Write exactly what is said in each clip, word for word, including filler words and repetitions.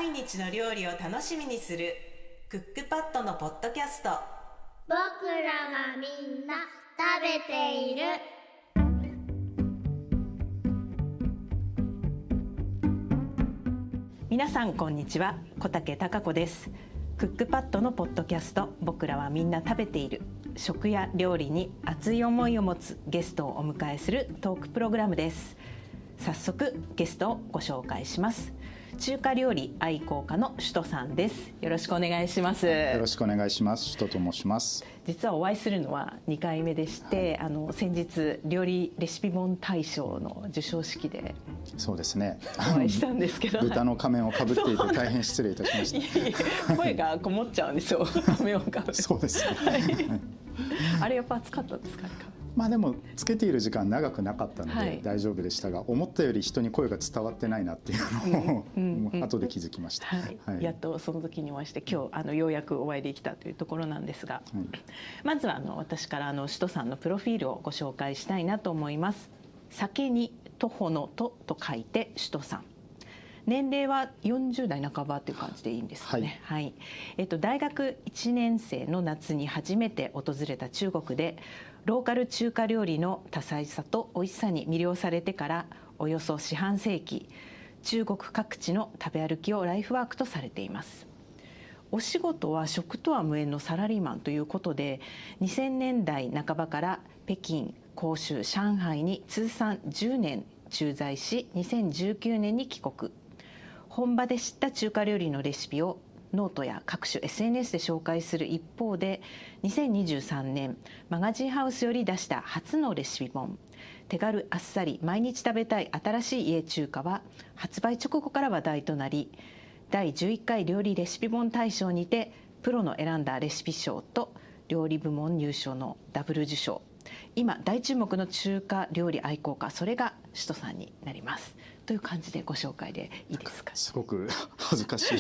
毎日の料理を楽しみにするクックパッドのポッドキャスト。 僕らがみんな食べている。 皆さんこんにちは、小竹貴子です。クックパッドのポッドキャスト、僕らはみんな食べている。食や料理に熱い思いを持つゲストをお迎えするトークプログラムです。早速ゲストをご紹介します。中華料理愛好家の首都さんです。よろしくお願いします。 よろしくお願いします。首都と申します。 実はお会いするのはにかいめでして、はい、あの先日料理レシピ本大賞の授賞式でそうですね、 お会いしたんですけど豚の仮面をかぶっていて大変失礼いたしました。 いやいや、声がこもっちゃうんですよ。仮面をかぶる。 そうですね、 はい、あれやっぱ暑かったですか？ まあでもつけている時間長くなかったのはでい大丈夫でしたが、思ったより人に声が伝わってないなっていうのを、うんうん、後で気づきました。 はいはい、やっとその時にお会いして、今日あのようやくお会いできたというところなんですが、はい、まずはあの私からあの首都さんのプロフィールをご紹介したいなと思います。酒に徒歩の徒と書いて首都さん。年齢はよんじゅうだいなかばという感じでいいんですかね。はいはい、えっと、大学いちねん生の夏に初めて訪れた中国でローカル中華料理の多彩さと美味しさに魅了されてからおよそ四半世紀、中国各地の食べ歩きをライフワークとされています。お仕事は食とは無縁のサラリーマンということで、にせんねんだいなかばから北京、広州、上海に通算じゅうねん駐在し、にせんじゅうきゅうねんに帰国。本場で知った中華料理のレシピをノートや各種 エスエヌエス で紹介する一方で、にせんにじゅうさんねんマガジンハウスより出した初のレシピ本、手軽あっさり毎日食べたい新しい家中華は発売直後から話題となり、だいじゅういっかい料理レシピ本大賞にてプロの選んだレシピ賞と料理部門入賞のダブル受賞。今大注目の中華料理愛好家、それが首都さんになりますという感じでご紹介でいいですか？ すごく恥ずかしい。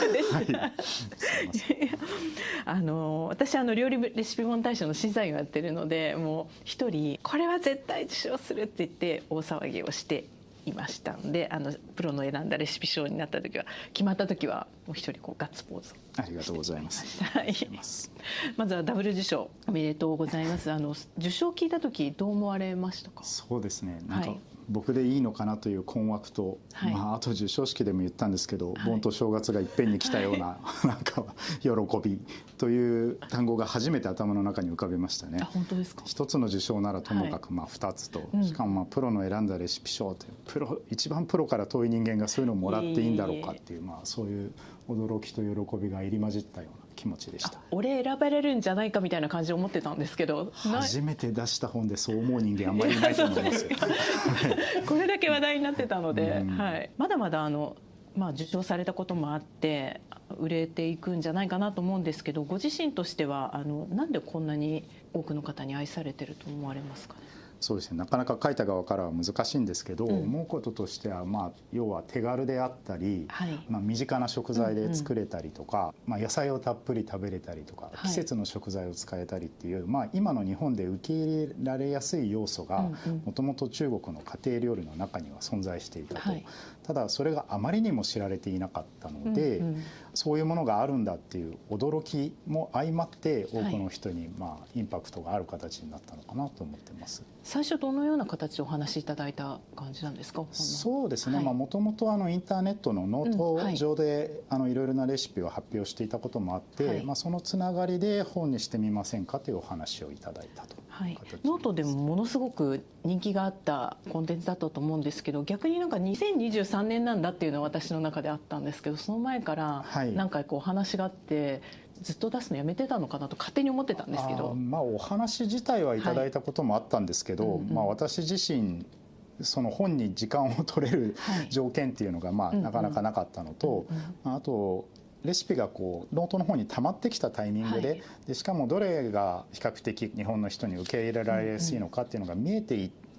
あの私あの料理レシピ本大賞の審査員をやってるので、もう一人これは絶対受賞するって言って大騒ぎをしていましたので、あのプロの選んだレシピ賞になった時は、決まった時はもう一人こうガッツポーズを。 ありがとうございます。 はい、まずはダブル受賞おめでとうございます。あの受賞聞いた時どう思われましたか？ そうですね、なんか、 はい、 僕でいいのかなという困惑と、はい、まあ、あと授賞式でも言ったんですけど、はい、盆と正月がいっぺんに来たような、はい、なんか喜びという単語が初めて頭の中に浮かびましたね。 あ、本当ですか？ 一つの受賞ならともかくまあふたつと、はい、しかもまあプロの選んだレシピ賞というプロ、一番プロから遠い人間がそういうのをもらっていいんだろうかっていう、まあ、そういう驚きと喜びが入り混じったような気持ちでした。 俺選ばれるんじゃないかみたいな感じで思ってたんですけど、 初めて出した本でそう思う人間あんまりいないと思いますよ。 これだけ話題になってたので、はい、まだまだあの、まあ、受賞されたこともあって売れていくんじゃないかなと思うんですけど、ご自身としてはあのなんでこんなに多くの方に愛されてると思われますかね？ そうですね、なかなか書いた側からは難しいんですけど、うん、思うこととしては、まあ、要は手軽であったり、はい、まあ、身近な食材で作れたりとか、うんうん、まあ、野菜をたっぷり食べれたりとか、はい、季節の食材を使えたりっていう、まあ、今の日本で受け入れられやすい要素がもともと中国の家庭料理の中には存在していたと、はい、ただそれがあまりにも知られていなかったので、うんうん、そういうものがあるんだっていう驚きも相まって多くの人にまあインパクトがある形になったのかなと思ってます。 最初どのような形でお話しいただいた感じなんですか？ そうですね、もともとインターネットのノート上で、うん、はい、あのいろいろなレシピを発表していたこともあって、はい、まあ、そのつながりで本にしてみませんかというお話をいただいたと。はい、 ノートでもものすごく人気があったコンテンツだったと思うんですけど、逆になんかにせんにじゅうさんねんなんだっていうのは私の中であったんですけど、その前から何回かお話があって、はい、ずっと出すのやめてたのかなと勝手に思ってたんですけど、 あ、まあ、お話自体はいただいたこともあったんですけど、はい、うんうん、まあ、私自身その本に時間を取れる条件っていうのがまあなかなかなかったのと、あとレシピがこうノートの方に溜まってきたタイミングで、はい、でしかもどれが比較的日本の人に受け入れられやすいのかっていうのが見えてい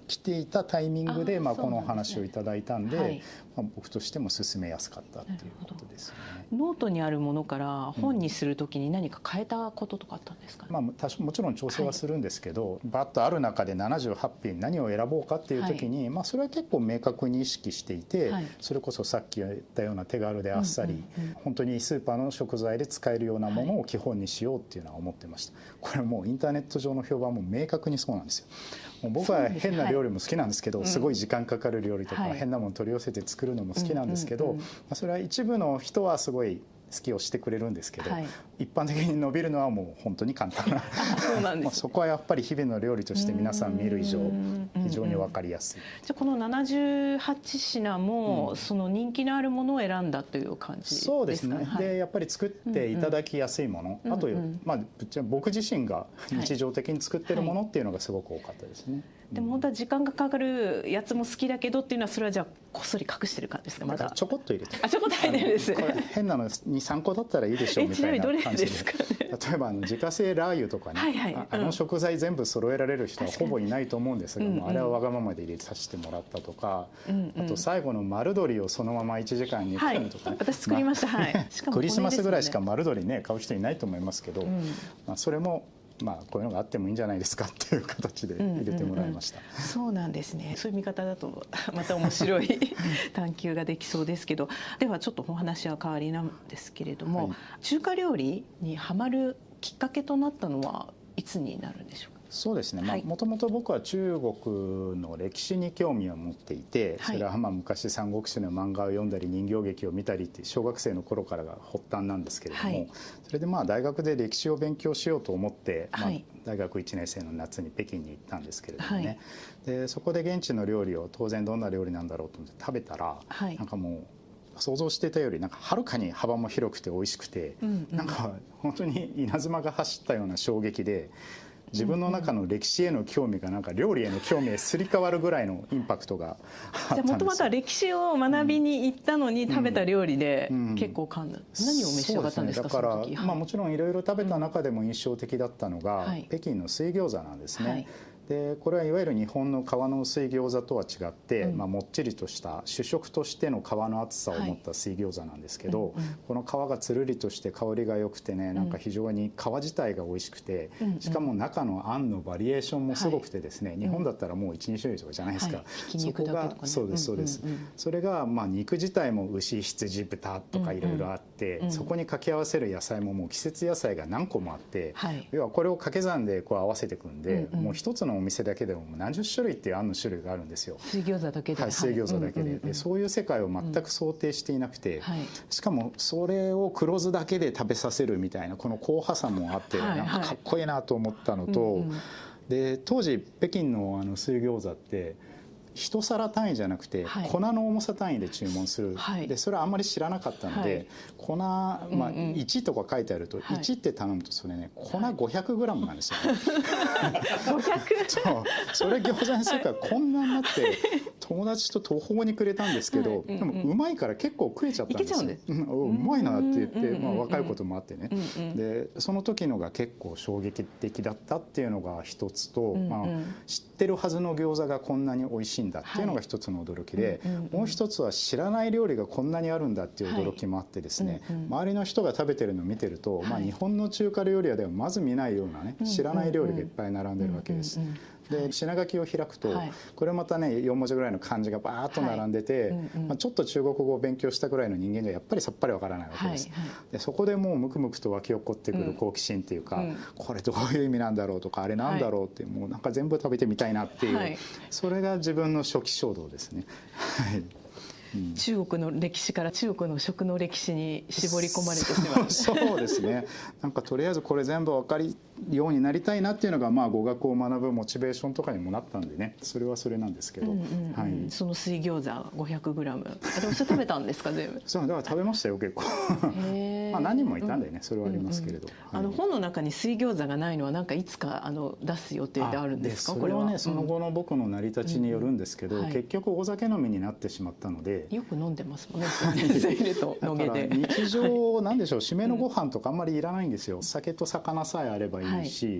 来ていたタイミングでまあこのお話をいただいたんで、はい、まあ、僕としても進めやすかったっていうことですよね。 ノートにあるものから本にするときに何か変えたこととかあったんですかね。 まあ、もちろん調整はするんですけど、はい、バッとある中でななじゅうはち品何を選ぼうかっていう時に、はい、まあそれは結構明確に意識していて、はい、それこそさっき言ったような手軽であっさり、うんうんうん、本当にスーパーの食材で使えるようなものを基本にしようっていうのは思ってました。これもうインターネット上の評判も明確にそうなんですよ。もう僕は変な料理も好きなんですけど、はい、すごい時間かかる料理とか、うん、変なもの取り寄せて作るのも好きなんですけど、それは一部の人はすごい好きをしてくれるんですけど、はい、一般的に伸びるのはもう本当に簡単なそうなんです。まあそこはやっぱり日々の料理として皆さん見る以上非常に分かりやすい。 じゃあこのななじゅうはち品も、うん、その人気のあるものを選んだという感じですか。 そうですね、はい、でやっぱり作っていただきやすいもの、うんうん、あと、まあ、僕自身が日常的に作ってるものっていうのがすごく多かったですね。はいはい、 でも本当は時間がかかるやつも好きだけどっていうのは、それはじゃあこっそり隠してる感じですか。まだちょこっと入れて、 あ、ちょこっと入れてるんです。 これ変なのにさんこだったらいいでしょうみたいな感じで。例えばあの自家製ラー油とかね、はいはい、あ, あの食材全部揃えられる人はほぼいないと思うんですが、うん、あれはわがままで入れさせてもらったとか、うんうん、あと最後の丸鶏をそのままいちじかん煮込むとか、ね、 はい、私作りました、まあ、はい、しかもクリスマスぐらいしか丸鶏ね買う人いないと思いますけど、うん、まあ、それもまあこういうのがあってもいいんじゃないですかっていう形で入れてもらいました。 うんうんうん、そうなんですね。そういう見方だとまた面白い探求ができそうですけど、ではちょっとお話は変わりなんですけれども、はい、中華料理にハマるきっかけとなったのはいつになるんでしょうか。 そうですね、もともと僕は中国の歴史に興味を持っていて、それはまあ昔三国志の漫画を読んだり人形劇を見たりって小学生の頃からが発端なんですけれども、はい、それでまあ大学で歴史を勉強しようと思って、はい、まあ大学いちねん生の夏に北京に行ったんですけれどもね、はい、でそこで現地の料理を当然どんな料理なんだろうと思って食べたら、はい、なんかもう想像していたよりなんかはるかに幅も広くて美味しくて、うんうん、なんか本当に稲妻が走ったような衝撃で、自分の中の歴史への興味がなんか料理への興味へすり替わるぐらいのインパクトがあったんですよ。 もともとは歴史を学びに行ったのに食べた料理で結構感動、うんうん、何を召し上がったんですか。 そうですね、だから、まあ、もちろんいろいろ食べた中でも印象的だったのが、うん、北京の水餃子なんですね。はい、でこれはいわゆる日本の皮の水餃子とは違って、うん、まあ、もっちりとした主食としての皮の厚さを持った水餃子なんですけど、はい、うんうん、この皮がつるりとして香りが良くてね、なんか非常に皮自体が美味しくて、うん、しかも中のあんのバリエーションもすごくてですね、はい、日本だったらもう いち,に 種類とかじゃないですか、はい、そこがそうですそうです、うんうんうん、それがまあ肉自体も牛羊豚とかいろいろあって、うんうん、そこに掛け合わせる野菜ももう季節野菜が何個もあって、はい、要はこれを掛け算でこう合わせていくんで、うんうん、もう一つのお店だけでも何十種類っていうあんの種類があるんですよ。 水餃子だけで。 はい、水餃子だけで、でそういう世界を全く想定していなくて、はい、しかもそれを黒酢だけで食べさせるみたいなこの硬派さもあって、はい、なんかかっこいいなと思ったのと、うんうん、で当時北京のあの水餃子って一皿単位じゃなくて、はい、粉の重さ単位で注文する、はい、でそれはあんまり知らなかったので、はい、粉、まあ、いちとか書いてあると、はい、いちって頼むとそれね粉 ごひゃくグラム なんですよ、ね。 ごひゃくそうそれ餃子にするからこんなになって友達と途方にくれたんですけど、はい、でもうまいから結構食えちゃったんですよ。うん、うまいなって言って、まあ、若いこともあってね、でその時のが結構衝撃的だったっていうのが一つと、まあ、知ってるはずの餃子がこんなに美味しいんだっていうのが一つの驚きで、はい、もう一つは知らない料理がこんなにあるんだっていう驚きもあってですね、はい、周りの人が食べてるのを見てると、はい、まあ、日本の中華料理屋ではまず見ないようなね、知らない料理がいっぱい並んでるわけです。で品書きを開くと、はい、これまたねよん文字ぐらいの漢字がバーッと並んでて、はい、うんうん、まあ、ちょっと中国語を勉強したぐらいの人間じゃやっぱりさっぱりわからないわけです。はいはい、でそこでもうムクムクと湧き起こってくる好奇心っていうか、うん、これどういう意味なんだろうとかあれなんだろうって、はい、もうなんか全部食べてみたいなっていう、はい、それが自分の初期衝動ですね。はい、 うん、中国の歴史から中国の食の歴史に絞り込まれてしまう。 そう、そうですね。なんかとりあえずこれ全部分かりようになりたいなっていうのが、まあ語学を学ぶモチベーションとかにもなったんでね、それはそれなんですけど、うんうんうん、はい、 その水餃子 ごひゃくグラム、 でもそれ食べたんですか全部。 そうだから食べましたよ結構。まあ何人もいたんでね、それはありますけれど、 うんうん、はい、あの本の中に水餃子がないのはなんかいつかあの出す予定であるんですか。 これはね、その後の僕の成り立ちによるんですけど、うんうん、はい、結局お酒飲みになってしまったので。 よく飲んでますもんね。先生と野毛で。 日常なんでしょう、締めのご飯とかあんまりいらないんですよ。酒と魚さえあればいいし、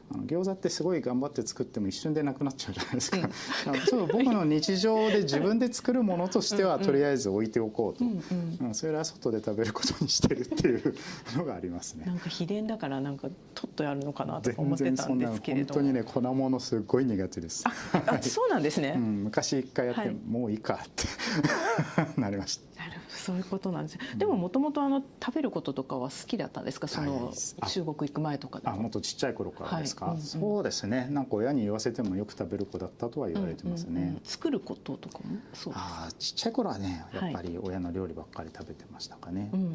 あの餃子ってすごい頑張って作っても一瞬でなくなっちゃうじゃないですか、うん、ちょっと僕の日常で自分で作るものとしてはとりあえず置いておこうと、うんうん、それは外で食べることにしてるっていうのがありますね。 なんか秘伝だからなんか取ってあるのかなと思ってたんですけれども、 本当にね粉物すごい苦手です。 あ、そうなんですね、 うん、昔一回やって、はい、もういいかってなりました。 なるほど、そういうことなんです。でももともとあの食べることとかは好きだったんですか、その中国行く前とかでも。 あ、もっとちっちゃい頃からですか。はい、うんうん、そうですね。なんか親に言わせてもよく食べる子だったとは言われてますね。うんうんうん、 作ることとかもそうですか。 あ、ちっちゃい頃はね、やっぱり親の料理ばっかり食べてましたかね。はい、うんうん、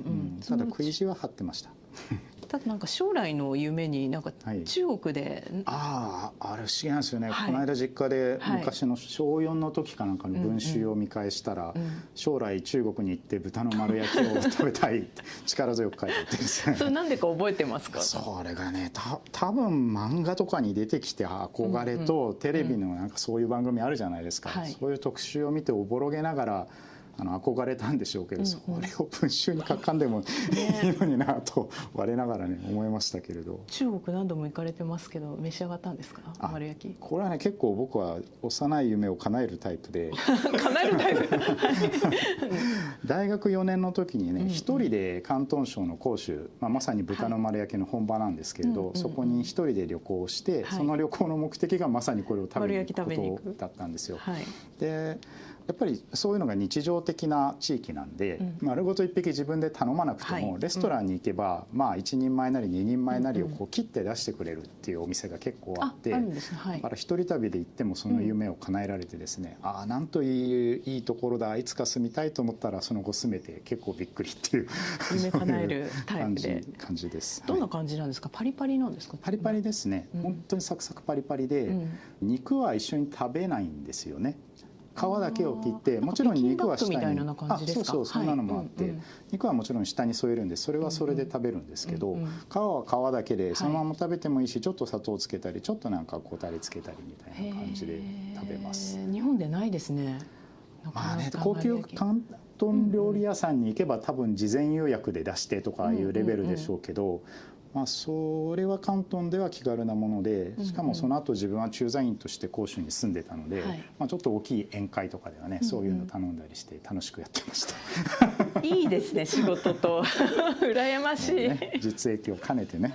ただ食い意地は張ってました。 ただなんか将来の夢になんか中国で、はい、 ああ、あれ不思議なんですよね、はい、この間実家で昔のしょうよんの時かなんかの文集を見返したら、うんうん、将来中国に行って豚の丸焼きを食べたいって力強く書いてあってですねそれなんでか覚えてますか。 それがね、た多分漫画とかに出てきて憧れと、うんうん、テレビのなんかそういう番組あるじゃないですか、うんうん、そういう特集を見ておぼろげながらあの憧れたんでしょうけど、うんうん、それを文集に書かんでもいいのになと我ながらね思いましたけれど。 中国何度も行かれてますけど召し上がったんですか、丸焼き。 これはね結構僕は幼い夢を叶えるタイプで叶えるタイプ大学よねんの時にね一、うんうん、人で広東省の広州、まあ、まさに豚の丸焼きの本場なんですけれど、はい、そこに一人で旅行して、はい、その旅行の目的がまさにこれを食べに行くことだったんですよ。はい、でやっぱりそういうのが日常的な地域なんで、うん、丸ごと一匹自分で頼まなくても、はい、レストランに行けば、うん、まあ一人前なり二人前なりをこう切って出してくれるっていうお店が結構あって、うんうん、はい、だから一人旅で行ってもその夢を叶えられてですね、うん、ああなんといういいところだ、いつか住みたいと思ったらその後住めて結構びっくりっていう夢叶えるタイプで感じです。 どんな感じなんですか、パリパリなんですか。 パリパリですね、うん、本当にサクサクパリパリで、うん、肉は一緒に食べないんですよね。皮だけを切って、もちろん肉は下に、あ、そうそう、そんなのもあって、はい、うんうん、肉はもちろん下に添えるんでそれはそれで食べるんですけど、うんうん、皮は皮だけでそのまま食べてもいいし、はい、ちょっと砂糖つけたりちょっとなんかこたりつけたりみたいな感じで食べます。 日本でないですね。 まあね、高級広東料理屋さんに行けば多分事前予約で出してとかいうレベルでしょうけど、うんうんうん、まあ、それは広東では気軽なもので、しかもその後自分は駐在員として広州に住んでたので、はい、まあ、ちょっと大きい宴会とかではね、そういうの頼んだりして楽しくやってましたいいですね、仕事と羨ましい、 ね、実益を兼ねてね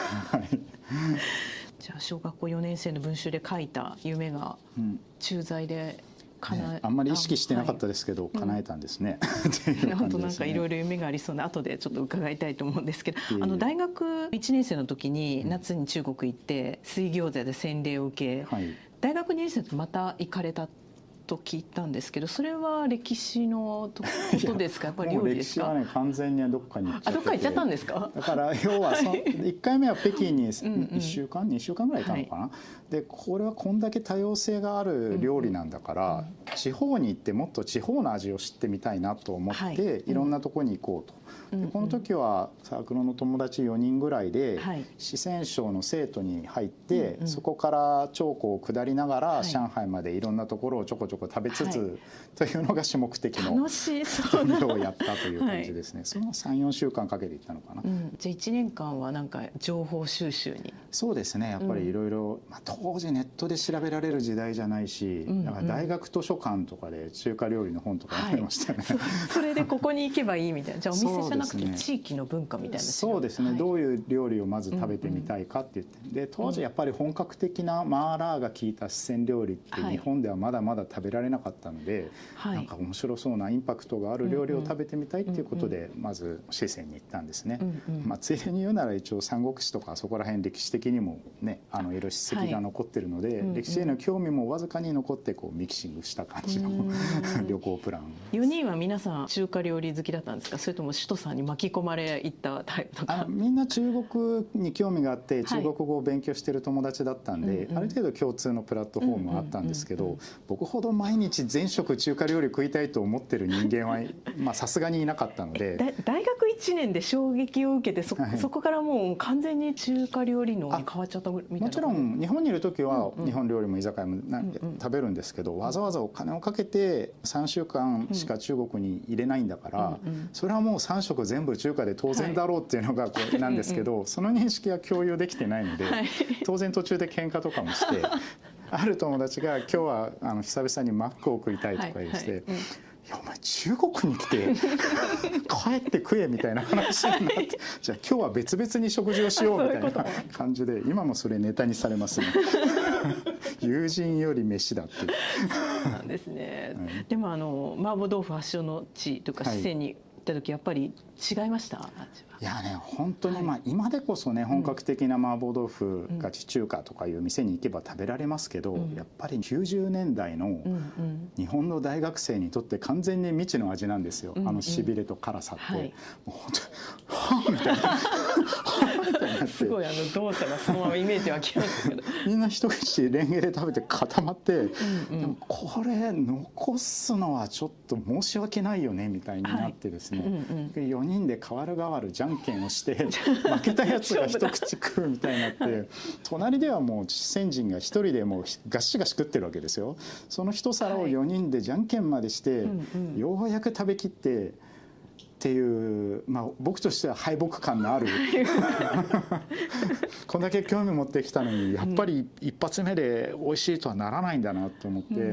じゃあ小学校よねん生の文集で書いた夢が駐在でね、あんまり意識してなかったですけど、はい、叶えたんですね。 本当なんかいろいろ夢がありそうな、後でちょっと伺いたいと思うんですけど、あの大学いちねん生の時に夏に中国行って水餃子で洗礼を受け、はい、大学にねん生とまた行かれたと聞いたんですけど、それは歴史のことですか、やっぱり料理ですか。 もう歴史はね完全にどっかに行っちゃってて、 あ、どっか行っちゃったんですか。 だから要はそいっかいめは北京にいっしゅうかんにしゅうかんぐらいいたのかな、はい、でこれはこんだけ多様性がある料理なんだから、うんうん、地方に行ってもっと地方の味を知ってみたいなと思って、はい、いろんなとこに行こうと。でこの時はサークルの友達よにんぐらいで、はい、四川省の成都に入って、うんうん、そこから長江を下りながら、はい、上海までいろんなところをちょこちょこ食べつつ、はい、というのが主目的の旅をやったという感じですね。はい、そのさんよんしゅうかんかけていったのかな。うん、 じゃあいちねんかんはなんか情報収集に。 そうですね、やっぱりいろいろ当時ネットで調べられる時代じゃないし、うんうん、だから大学図書館とかで中華料理の本とか読みましたね。はい、 そ, それでここに行けばいいみたいな。じゃあお店じゃなくて地域の文化みたいな。 そうですね、はい、どういう料理をまず食べてみたいかって言って、うんうん、で当時やっぱり本格的なマーラーが効いた四川料理って日本ではまだまだ食べられなかったので、はい、なんか面白そうなインパクトがある料理を食べてみたいっていうことでまず四川に行ったんですね。うんうん、まあ、ついでに言うなら一応三国志とかそこら辺歴史的にもね、あのいろいろ史跡が残ってるので、はい、歴史への興味もわずかに残ってこうミキシングした感じの旅行プラン。 よにんは皆さん中華料理好きだったんですか、それとも首都さんに巻き込まれいったタイプとか。 あ、みんな中国に興味があって中国語を勉強してる友達だったんで、はい、ある程度共通のプラットフォームがあったんですけど、僕ほど毎日全食中華料理食いたいと思ってる人間はまあさすがにいなかったので、 大学いちねんで衝撃を受けて そ,、はい、そこからもう完全に中華料理のに変わっちゃったみたいな。 もちろん日本にいる時は日本料理も居酒屋もな、うんうん、食べるんですけど、わざわざお金をかけてさんしゅうかんしか中国に入れないんだから、うんうん、それはもうさん食全部中華で当然だろうっていうのがこうなんですけど、はい、その認識は共有できてないので、はい、当然途中で喧嘩とかもしてある友達が今日はあの久々にマックを食いたいとか言って、はいはい、うん、いやお前中国に来て帰って食えみたいな話になってじゃあ今日は別々に食事をしようみたいな感じで、今もそれネタにされますね友人より飯だってそうなんですね、はい、でもあの麻婆豆腐発祥の地とか四川に行った時やっぱり違いました？はい、 いやね、本当にまあ今でこそね、本格的な麻婆豆腐が地中華とかいう店に行けば食べられますけど、うん、やっぱりきゅうじゅうねんだいの日本の大学生にとって完全に未知の味なんですよ、うんうん、あのしびれと辛さって、はい、もう本当にはぁみたいなみたいになってすごいあの動作がそのままイメージ湧きましたけどみんな一口レンゲで食べて固まって、うんうん、でもこれ残すのはちょっと申し訳ないよねみたいになってですね、はい、うんうん、よにんで代わる代わるじゃんけんをして負けたやつが一口食うみたいになってはい、隣ではもう先人が一人でもうガシガシ食ってるわけですよ。その一皿をよにんでじゃんけんまでして、はい、うんうん、ようやく食べきってっていう、まあ、僕としては敗北感のあるこんだけ興味持ってきたのにやっぱり一発目で美味しいとはならないんだなと思って、うんうんうん、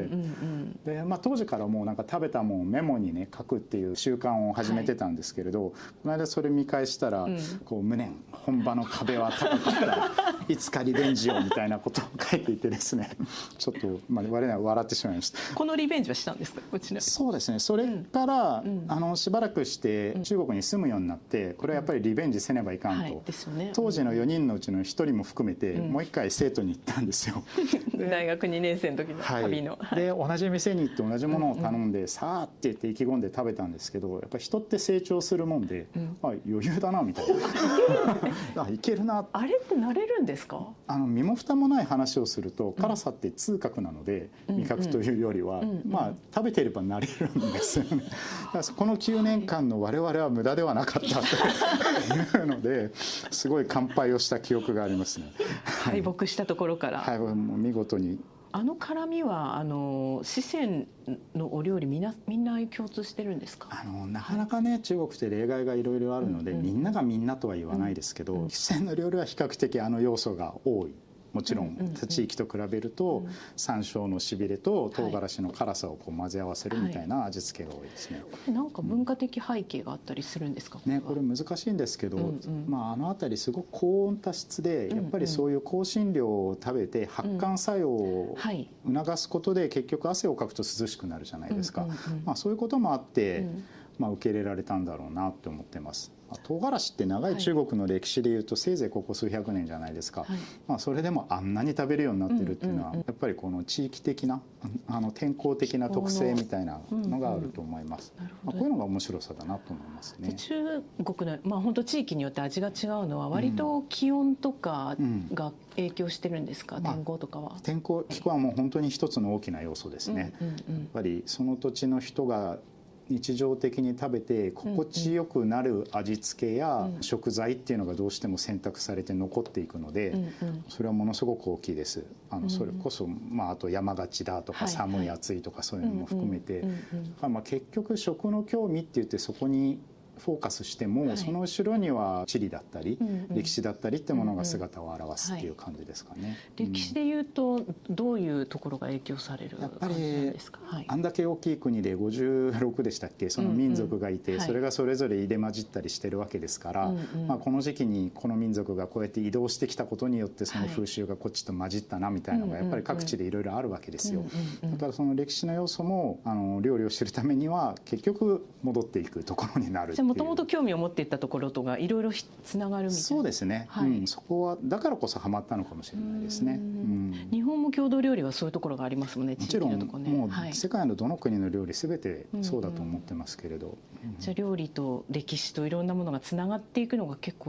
でまあ、当時からもうなんか食べたもんをメモにね書くっていう習慣を始めてたんですけれど、はい、この間それ見返したら、うん、こう無念本場の壁は高かったいつかリベンジをみたいなことを書いていてですねちょっと、まあ、我々は笑ってしまいました。 このリベンジはしたんですか？こちらそうですね、それから、うん、あのしばらくして中国に住むようになって、これはやっぱりリベンジせねばいかんと、はい、ですよね、当時のよにんのうちのひとりも含めて、うん、もう一回生徒に行ったんですよ大学にねん生の時の旅の、 はい、で同じ店に行って同じものを頼んで、うんうん、さあって言って意気込んで食べたんですけど、やっぱり人って成長するもんで、うん、あ余裕だなみたいなあいけるな。 あれって慣れるんですか？ あの身も蓋もない話をすると、辛さって痛覚なので、うん、味覚というよりは、うんうん、まあ食べてれば慣れるんですよねだからこのきゅうねんかんの我々は無駄ではなかったというのですごい乾杯をした記憶がありますね。 敗北したところから、 はい、もう見事に。 あの辛みはあの四川のお料理みんなみんな共通してるんですか？ あのなかなかね、中国って例外がいろいろあるので、うんうん、みんながみんなとは言わないですけど、うん、四川の料理は比較的あの要素が多い。もちろん地域と比べると山椒のしびれと唐辛子の辛さをこう混ぜ合わせるみたいな味付けが多いですね。 はい、なんか文化的背景があったりするんですか？ ね、これ難しいんですけど、うんうん、まあ、あの辺りすごく高温多湿で、やっぱりそういう香辛料を食べて発汗作用を促すことで結局汗をかくと涼しくなるじゃないですか。まあそういうこともあって、うん、まあ、受け入れられたんだろうなって思ってます。唐辛子って長い中国の歴史でいうとせいぜいここ数百年じゃないですか、はい、まあ、それでもあんなに食べるようになってるっていうのは、やっぱりこの地域的なあの天候的な特性みたいなのがあると思います。まあ、こういうのが面白さだなと思いますね。 中国の、まあ、本当地域によって味が違うのは割と気温とかが影響してるんですか？うん、天候とかは、まあ、 天候気候はもう本当に一つの大きな要素ですね。うんうんうん、やっぱりその土地の人が日常的に食べて心地よくなる味付けや食材っていうのがどうしても選択されて残っていくので、それはものすごく大きいです。あのそれこそ、まあ、あと山がちだとか寒い暑いとかそういうのも含めて、まあ結局食の興味って言ってそこにフォーカスしても、はい、その後ろには地理だったり、うんうん、歴史だったりってものが姿を現すっていう感じですかね。うんうん、はい、 歴史でいうとどういうところが影響される感じなんですか？はい、 あんだけ大きい国でごじゅうろくでしたっけ、その民族がいて、うんうん、それがそれぞれ入れ混じったりしてるわけですから、はい、まあ、この時期にこの民族がこうやって移動してきたことによってその風習がこっちと混じったなみたいなのがやっぱり各地でいろいろあるわけですよ。だからその歴史の要素もあの料理を知るためには結局戻っていくところになるっていう。 もともと興味を持っていったところとがいろいろつながるみたいな。 そうですね、はい、うん、そこはだからこそハマったのかもしれないですね。うん、 日本も郷土料理はそういうところがありますもんね。 もちろん、ね、もう世界のどの国の料理すべてそうだと思ってますけれど、 じゃあ料理と歴史といろんなものがつながっていくのが結構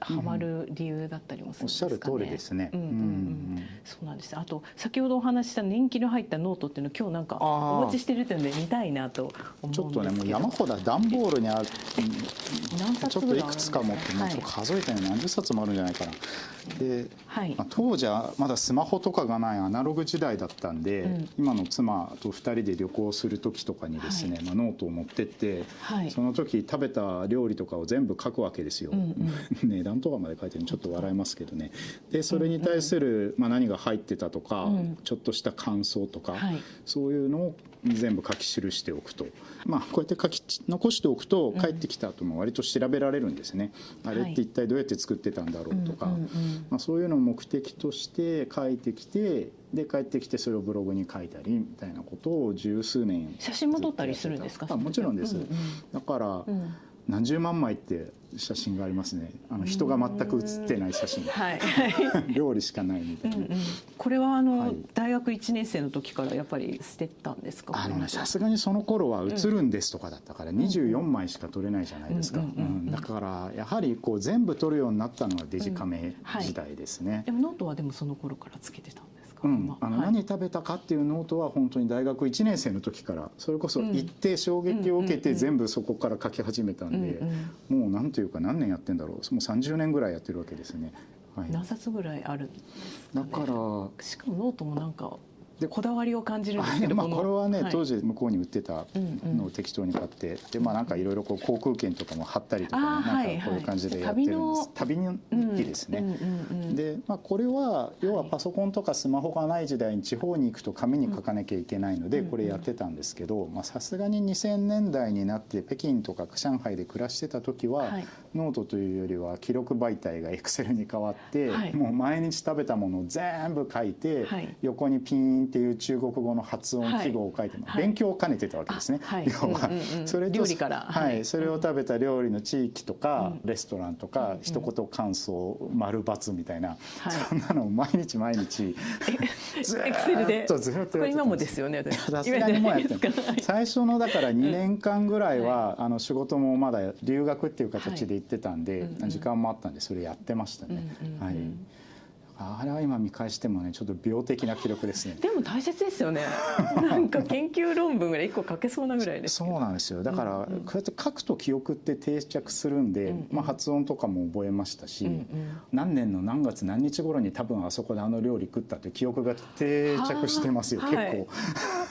ハマる理由だったりもするんですかね。 おっしゃる通りですね。 そうなんです。あと先ほどお話した年季の入ったノートっていうのを今日なんかお持ちしてるっていうので見たいなと思うんですけど。 ちょっとねもう山ほど段ボールにあるちょっといくつか持ってもうちょっと数えて何十冊もあるんじゃないかな。で、はい、まあ、当時はまだスマホとかがないアナログ時代だったんで、うん、今の妻とふたりで旅行する時とかにですね、はい、まあ、ノートを持ってって、はい、その時食べた料理とかを全部書くわけですよ。うんうん、値段とかまで書いてるのちょっと笑いますけどね。でそれに対する、まあ、何が入ってたとか、うん、ちょっとした感想とか、はい、そういうのを全部書き記しておくと、まあ、こうやって書き残しておくと帰ってきた後も割と調べられるんですね、うん、あれって一体どうやって作ってたんだろうとか、まあ、そういうのを目的として書いてきて、で帰ってきてそれをブログに書いたりみたいなことを十数年。 写真も撮ったりするんですか？ あ、もちろんです、うんうん、だから、うん、何十万枚って写真がありますね。あの人が全く写ってない写真、はい、料理しかないみたいな。うんうん、 これはあの、はい、大学いちねん生の時からやっぱり捨てたんですか？ あのね、さすがにその頃は写るんですとかだったからにじゅうよんまいしか撮れないじゃないですか。だからやはりこう全部撮るようになったのはデジカメ時代ですね。うん、はい、 でもノートはでもその頃からつけてたんですか？ うん、あの何食べたかっていうノートは本当に大学いちねん生の時からそれこそ行って衝撃を受けて全部そこから書き始めたんで、もうなんというか何年やってんだろう、もうさんじゅうねんぐらいやってるわけですね。 はい、何冊ぐらいあるんですかね。 だからしかもノートもなんかこだわりを感じるんですけど、 まあこれはね、はい、当時向こうに売ってたのを適当に買って、でまあなんかいろいろこう航空券とかも貼ったりとか、ね、なんかこういう感じでやってるんです。旅の日記ですね。でまあこれは要はパソコンとかスマホがない時代に地方に行くと紙に書かなきゃいけないのでこれやってたんですけど、さすがににせんねんだいになって北京とか上海で暮らしてた時は、はい、ノートというよりは記録媒体がエクセルに変わって、はい、もう毎日食べたものを全部書いて、はい、横にピーンっていう中国語の発音記号を書いて、はい、勉強を兼ねてたわけですね。はい、要はそれと料理から、はい、それを食べた料理の地域とか、うん、レストランとか、うん、一言感想丸×みたいな、はい、そんなのを毎日毎日ずっとずっとやってたんです。 今もですよね。 さすがにもうやってる。最初のだからにねんかんぐらいは、うん、あの仕事もまだ留学っていう形で行ってたんで、はい、時間もあったんでそれやってましたね。はい。あれは今見返してもねちょっと病的な記録ですね。 でも大切ですよね。なんか研究論文ぐらいいっこ書けそうなぐらいですけど。 そうなんですよ。だからこうやって書くと記憶って定着するんで、うんうん、まあ発音とかも覚えましたし、うんうん、何年の何月何日頃に多分あそこであの料理食ったって記憶が定着してますよ結構。はい、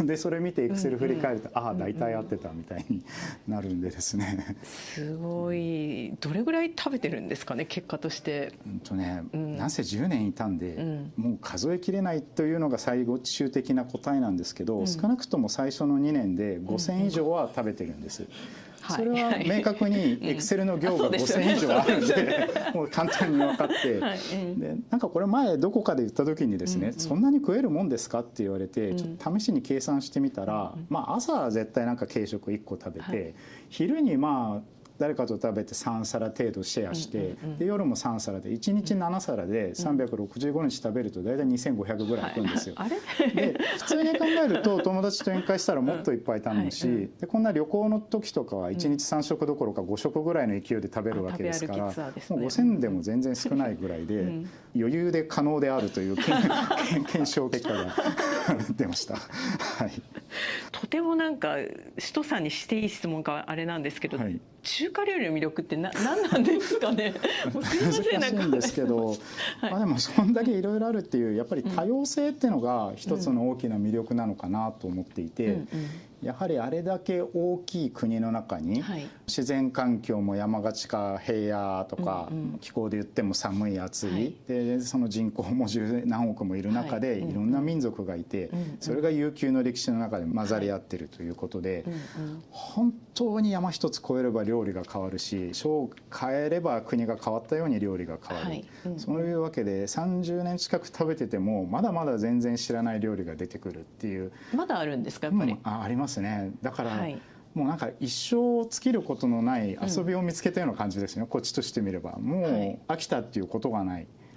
でそれ見てエクセル振り返ると、うんうん、ああ大体合ってたみたいになるんでですね。 すごい。どれぐらい食べてるんですかね結果として。 うんとね、うん、なんせじゅうねんいたんで、うん、もう数えきれないというのが最後終的な答えなんですけど、うん、少なくとも最初のにねんでごせん以上は食べてるんです。うんうん、それは明確にエクセルの行がごせん以上あるんで、もう簡単に分かって、はい、でなんかこれ前どこかで言った時にですね、うんうん、そんなに食えるもんですかって言われてちょっと試しに計算してみたら、うん、まあ朝は絶対なんか軽食いっこ食べて、はい、昼にまあ誰かと食べてさんさら程度シェアして、で夜もさんさらでいちにちななさらでさんびゃくろくじゅうごにち食べると大体にせんごひゃくぐらいいくんですよ。はい、で普通に考えると友達と宴会したらもっといっぱい頼むし、はい、でこんな旅行の時とかはいちにちさんしょくどころかごしょくぐらいの勢いで食べるわけですから、もうごせんでも全然少ないぐらいで、うん、余裕で可能であるという検証結果が出ました。はい、 とてもなんか首都さんにしていい質問かあれなんですけど、はい、中華料理の魅力ってな何なんですかね。もうすいません、 難しいんですけど、はい、まあでもそんだけいろいろあるっていうやっぱり多様性っていうのが一つの大きな魅力なのかなと思っていて、うんうんうん、やはりあれだけ大きい国の中に自然環境も山がちか平野とか気候で言っても寒い暑いでその人口も十何億もいる中でいろんな民族がいてそれが悠久の歴史の中で混ざり合ってるということで本当に山一つ越えれば料理が変わるし章を変えれば国が変わったように料理が変わるそういうわけでさんじゅうねん近く食べててもまだまだ全然知らない料理が出てくるっていうまだあるんですかやっぱり、 うん、あ, ありますね。だから、はい、もうなんか一生尽きることのない遊びを見つけたような感じですね、うん、こっちとしてみればもう飽きたっていうことがない、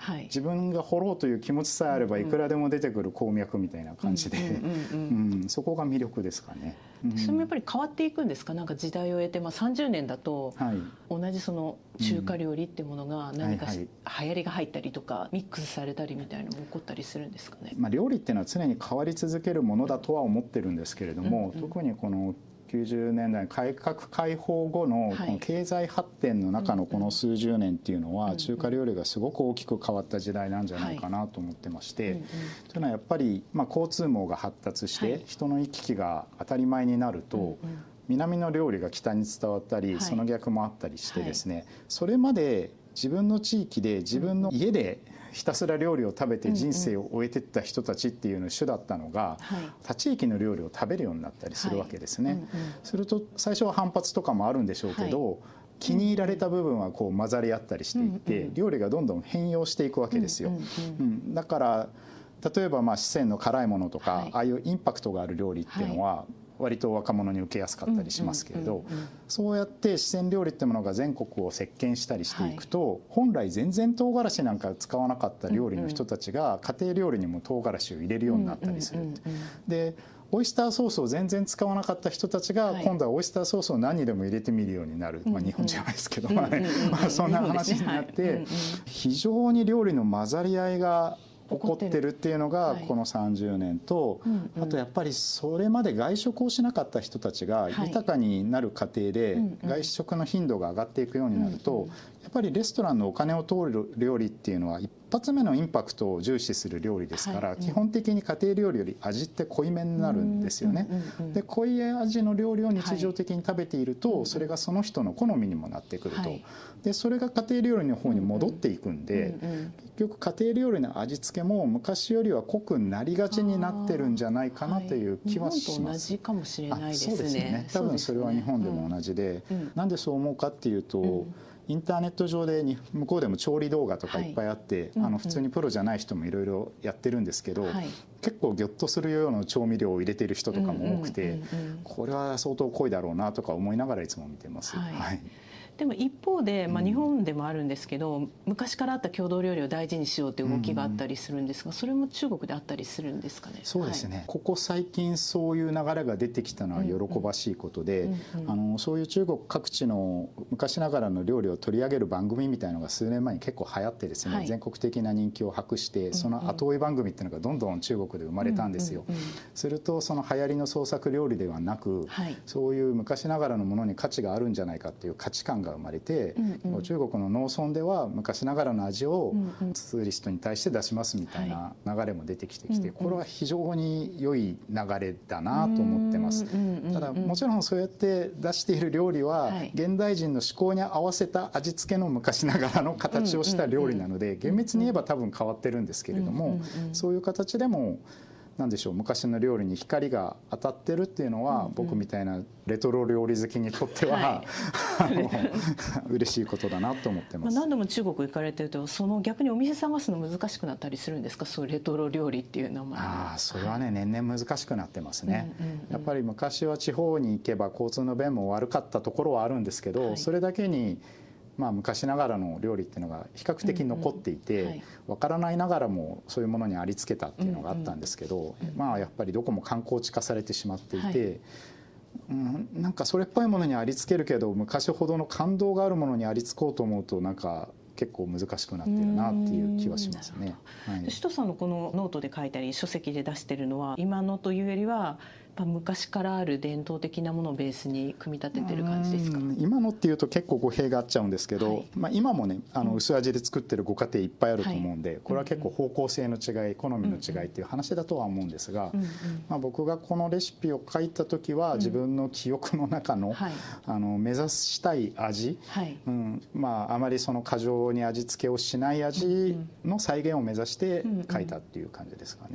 はい、自分が掘ろうという気持ちさえあればいくらでも出てくる鉱脈みたいな感じで、そこが魅力ですかね。 それもやっぱり変わっていくんですか。なんか時代を経て、まあ、さんじゅうねんだと同じその中華料理っていうものが何か流行りが入ったりとかミックスされたりみたいなのも起こったりするんですかね。 まあ、料理っていうのは常に変わり続けるものだとは思ってるんですけれども、うんうん、特にこのきゅうじゅうねんだい改革開放後のこの経済発展の中のこの数十年っていうのは中華料理がすごく大きく変わった時代なんじゃないかなと思ってまして、というのはやっぱりまあ交通網が発達して人の行き来が当たり前になると南の料理が北に伝わったりその逆もあったりしてですね、それまで自分の地域で自分の家でひたすら料理を食べて人生を終えていった人たちっていうの主だったのが、他地域の料理を食べるようになったりするわけですね。すると最初は反発とかもあるんでしょうけど、気に入られた部分はこう混ざり合ったりしていって料理がどんどん変容していくわけですよ。だから例えばまあ四川の辛いものとかああいうインパクトがある料理っていうのは割と若者に受けやすかったりしますけれど、そうやって四川料理ってものが全国を席巻したりしていくと、本来全然唐辛子なんか使わなかった料理の人たちが家庭料理にも唐辛子を入れるようになったりする。でオイスターソースを全然使わなかった人たちが今度はオイスターソースを何にでも入れてみるようになる、まあ、日本じゃないですけど、まあそんな話になって非常に料理の混ざり合いが起こってるっていうのがこのさんじゅうねんと、あとやっぱりそれまで外食をしなかった人たちが豊かになる過程で外食の頻度が上がっていくようになると、やっぱりレストランのお金を通る料理っていうのは一発目のインパクトを重視する料理ですから、基本的に家庭料理より味って濃いめになるんですよね。で濃い味の料理を日常的に食べていると、それがその人の好みにもなってくると。でそれが家庭料理の方に戻っていくんで、結局家庭料理の味付けも昔よりは濃くなりがちになってるんじゃないかなという気はします。 日本と同じかもしれないですね。 そうですね。多分それは日本でも同じで、なんでそう思うかっていうと、インターネット上でに向こうでも調理動画とかいっぱいあって、あの普通にプロじゃない人もいろいろやってるんですけど、結構ギョッとするような調味料を入れてる人とかも多くて、これは相当濃いだろうなとか思いながらいつも見てます。はい。 でも一方で、まあ、日本でもあるんですけど、うん、昔からあった郷土料理を大事にしようという動きがあったりするんですが、それも中国であったりするんですかね。 そうですね、はい、ここ最近そういう流れが出てきたのは喜ばしいことで、あのそういう中国各地の昔ながらの料理を取り上げる番組みたいなのが数年前に結構流行ってですね、はい、全国的な人気を博して、その後追い番組っていうのがどんどん中国で生まれたんですよ。するとその流行りの創作料理ではなく、はい、そういう昔ながらのものに価値があるんじゃないかっていう価値観が生まれて、うんうん、中国の農村では昔ながらの味をツーリストに対して出してますみたいな流れも出てきてきて、これは非常に良い流れだなと思ってます。ただもちろんそうやって出している料理は現代人の思考に合わせた味付けの昔ながらの形をした料理なので、厳密に言えば多分変わってるんですけれども、そういう形でもなんでしょう、昔の料理に光が当たってるっていうのは、僕みたいなレトロ料理好きにとっては、はい、嬉しいことだなと思ってます。 何度も中国行かれてると、その逆にお店探すの難しくなったりするんですか、そういうレトロ料理っていう名前。 ああ、それはね、年々難しくなってますね。やっぱり昔は地方に行けば交通の便も悪かったところはあるんですけど、はい、それだけにまあ昔ながらの料理っていうのが比較的残っていて、わからないながらもそういうものにありつけたっていうのがあったんですけど、まあやっぱりどこも観光地化されてしまっていて、うん、なんかそれっぽいものにありつけるけど昔ほどの感動があるものにありつこうと思うとなんか結構難しくなってるなっていう気はしますね。 はい、首藤さんのこのノートで書いたり書籍で出してるのは今のというよりはやっぱ昔からある伝統的なものをベースに組み立ててる感じですか。 今のっていうと結構語弊があっちゃうんですけど、はい、まあ今もねあの薄味で作ってるご家庭いっぱいあると思うんで、これは結構方向性の違い好みの違いっていう話だとは思うんですが、まあ僕がこのレシピを書いた時は自分の記憶の中の、はい、あの目指したい味、はい、うん、まああまりその過剰に味付けをしない味の再現を目指して書いたっていう感じですかね。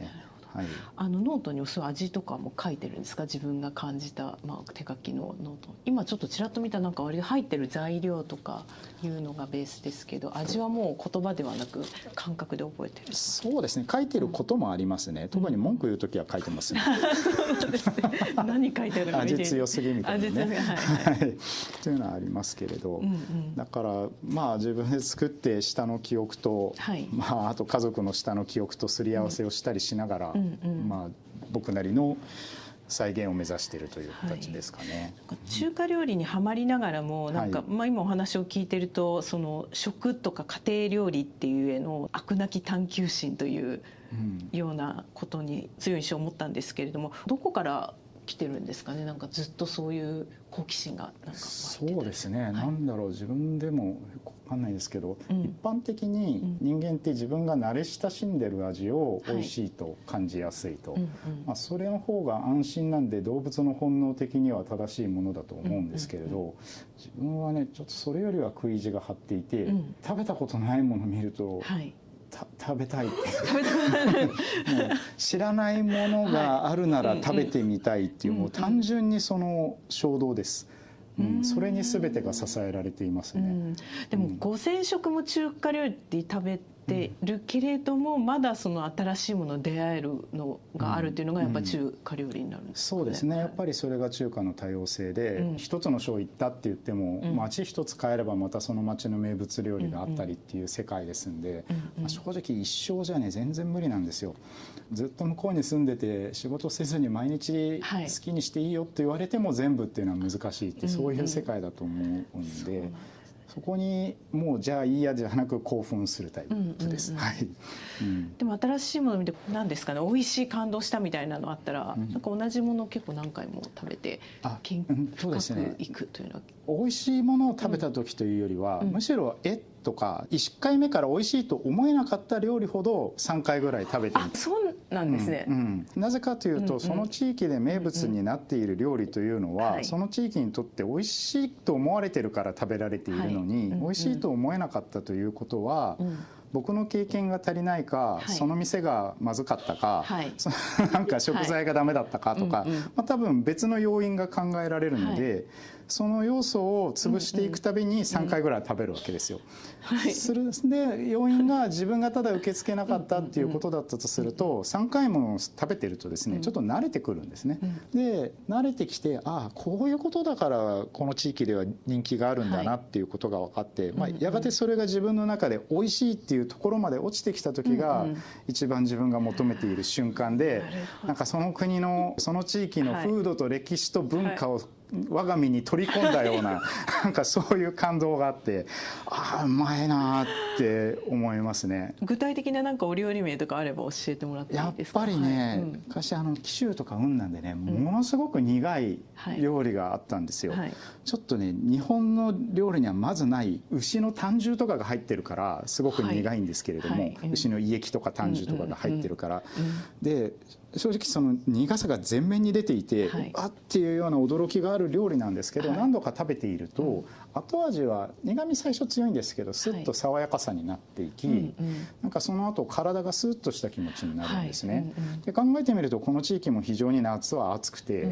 はい、 あのノートにそういう味とかも書いてるんですか？自分が感じた、まあ、手書きのノート。今ちょっとちらっと見たなんか割と入ってる材料とかいうのがベースですけど、味はもう言葉ではなく感覚で覚えてる。 そうですね、書いてることもありますね、うん、特に文句言うときは書いてますね。 そうなんですね。何書いてるのか見て味強すぎみたいなね、 はいはい、 というのはありますけれど、 うんうん、だからまあ自分で作って下の記憶と、はい、まあ、あと家族の下の記憶とすり合わせをしたりしながら、うんうんうん、まあ、僕なりの再現を目指しているという形ですかね。 はい、中華料理にはまりながらもなんか、はい、まあ、今お話を聞いてるとその食とか家庭料理っていうへの飽くなき探求心というようなことに強い印象を持ったんですけれども、どこから来てるんですかね。なんかずっとそういう好奇心がなんかそうですね、はい、なんだろう、自分でも分かんないですけど、うん、一般的に人間って自分が慣れ親しんでる味を美味しいと感じやすいと、はい、まあ、それの方が安心なんで動物の本能的には正しいものだと思うんですけれど、うんうんうん、自分はねちょっとそれよりは食い意地が張っていて、うん、食べたことないものを見ると、はい、食べたいってもう知らないものがあるなら食べてみたいっていう、もう単純にその衝動です。うん、それに全てが支えられていますね。うん、 でもごせん食も中華料理って食べてるけれども、うん、まだその新しいものに出会えるのがあるっていうのがやっぱ中華料理になるんですかね。 そうですね、やっぱりそれが中華の多様性で、うん、一つの省行ったって言っても、うん、町一つ変えればまたその町の名物料理があったりっていう世界ですんで、うんうん、まあ、正直一生じゃね全然無理なんですよ。ずっと向こうに住んでて仕事せずに毎日好きにしていいよって言われても全部っていうのは難しいって、そういう世界だと思うんで、うんうん、そこにもうじゃあいいやじゃなく興奮するタイプです。 でも新しいものを見て何ですかね、美味しい感動したみたいなのあったら、うん、なんか同じものを結構何回も食べて研究深くいくというのは、 うん、美味しいものを食べた時というよりは、うん、むしろえとかいっかいめから美味しいと思えなかった料理ほどさんかいぐらい食べてみて、 あ、そうなんですね、 うんうん、なぜかというと、うんうん、その地域で名物になっている料理というのは、うんうん、その地域にとって美味しいと思われてるから食べられているのに、はい、うんうん、美味しいと思えなかったということは、うん、僕の経験が足りないか、はい、その店がまずかったか、はい、なんか食材がダメだったかとか、はい、まあ、多分別の要因が考えられるので、はい、その要素を潰していくたびにさんかいぐらい食べるわけですよ。はい、するで要因が自分がただ受け付けなかったっていうことだったとすると、さんかいも食べてるとですね、ちょっと慣れてくるんですね。で慣れてきて、ああこういうことだからこの地域では人気があるんだなっていうことが分かって、はい、まあ、やがてそれが自分の中で美味しいっていうところまで落ちてきた時が一番自分が求めている瞬間で、なんかその国のその地域の風土と歴史と文化を我が身に取り込んだような、なんかそういう感動があって、ああうまいなって思いますね。 具体的ななんかお料理名とかあれば教えてもらっていいですか？ やっぱりね、はい、うん、昔あの紀州とか雲南でね、ものすごく苦い料理があったんですよ、はい、ちょっとね日本の料理にはまずない牛の胆汁とかが入ってるからすごく苦いんですけれども、はいはい、牛の胃液とか胆汁とかが入ってるから、で正直その苦さが前面に出ていて、はい、あっていうような驚きがある料理なんですけど、はい、何度か食べていると、うん、後味は苦味最初強いんですけどスッと爽やかさになっていき、はい、なんかその後体がスッとした気持ちになるんですね、はい、うんうん、で考えてみるとこの地域も非常に夏は暑くて、うんうん、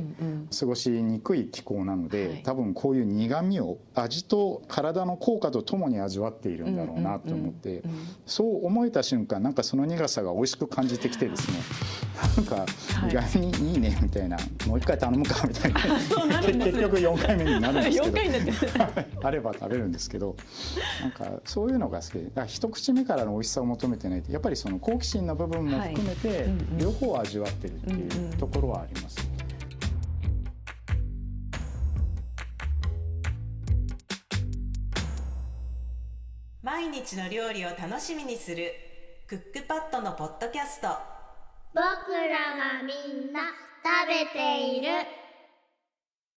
過ごしにくい気候なので、はい、多分こういう苦味を味と体の効果とともに味わっているんだろうなと思って、うんうんうん、そう思えた瞬間なんかその苦さが美味しく感じてきてですね、なんか意外にいいねみたいな、もう一回頼むかみたいな、結局よんかいめになるんですけどあれば食べるんですけど、なんかそういうのが好きで、だから一口目からの美味しさを求めてないと、やっぱりその好奇心の部分も含めて両方味わってるっていうところはあります。 毎日の料理を楽しみにするクックパッドのポッドキャスト。 僕らがみんな食べている。